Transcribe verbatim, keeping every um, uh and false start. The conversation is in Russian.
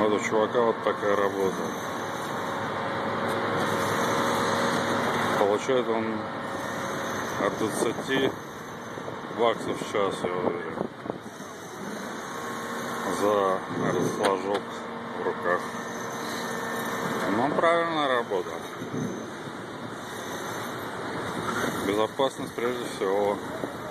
Вот у чувака вот такая работа. Получает он от двадцати баксов в час, я уверен, за расфлажок в руках. Ну, правильная работа. Безопасность прежде всего.